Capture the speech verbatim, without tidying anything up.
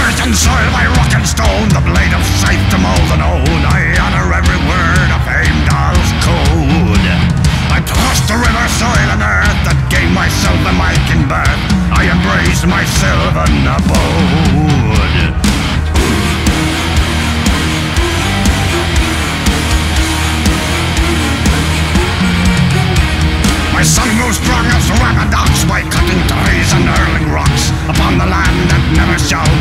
earth and soil, by rock and stone, the blade of scythe to mold and own. I honor every word of Heimdall's code. I trust the river, soil and earth that gave myself a mic in birth. I embrace my sylvan abode. My son grew strong as rapid ox by cutting trees and hurling rocks upon the land that never shall